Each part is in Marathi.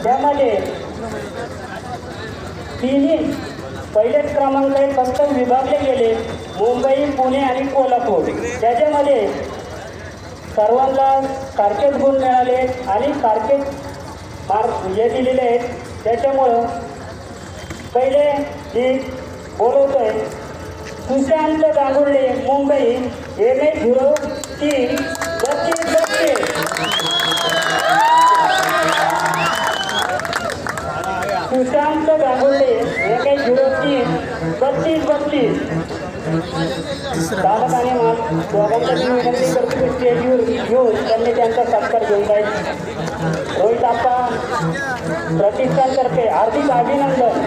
त्यामध्ये तिन्ही पहिलेच क्रमांक फक्त विभागले गेले मुंबई, पुणे आणि कोल्हापूर. त्याच्यामध्ये सर्वांना सारखेच गुण मिळाले आणि सारखेच मार्क हे दिलेले आहेत. त्याच्यामुळं पहिले मी बोलवतोय सुशांत गांगुर्डे मुंबई MA03 32. सुशांत गांगुर्डे MA03 32. चालक आणि दोघांसाठी विनंती करतो की स्टेजवर घेऊन त्यांनी त्यांचा सत्कार घेऊन जाईल. रोहित आप्पा प्रतिष्ठानतर्फे हार्दिक अभिनंदन.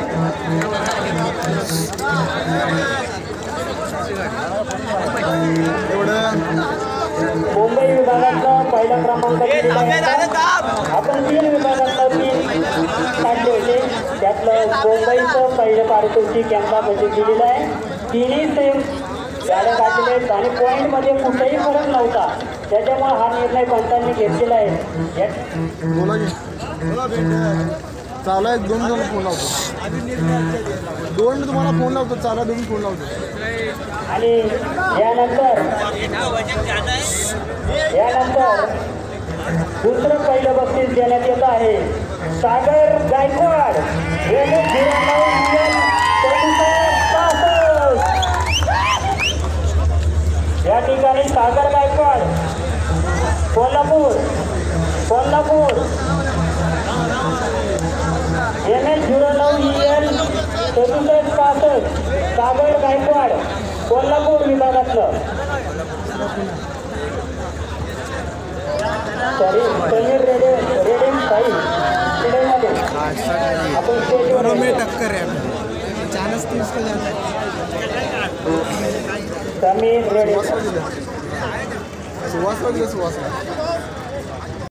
मुंबई विभागातला पहिला क्रमांक दिलेला आहे. आपण 3 विभागातलं 3 काढले होते. त्यातलं मुंबईचं पहिलं पारितोषिक यांना बजेट दिलेलं आहे. तिन्ही सेम गाड्या काढलेले आणि पॉईंटमध्ये कुठेही फरक नव्हता. त्याच्यामुळे हा निर्णय पंचांनी घेतलेला आहे. चाला 2 जण फोन लावतो. 2 तुम्हाला फोन लावतो. चाला 2 फोन लावतो. आणि यानंतर दुसरं पहिलं बक्षीस देण्यात येत आहे. सागर गायकवाड या ठिकाणी सागर गायकवाड कोल्हापूर MA09EL 6765 सागर गायकवाड कोल्हापूर विभागातलं. समीर रेडिंग साई पुण्यामध्ये आपण स्टेजवर टक्कर आहे. समीर रेडिंग सुवास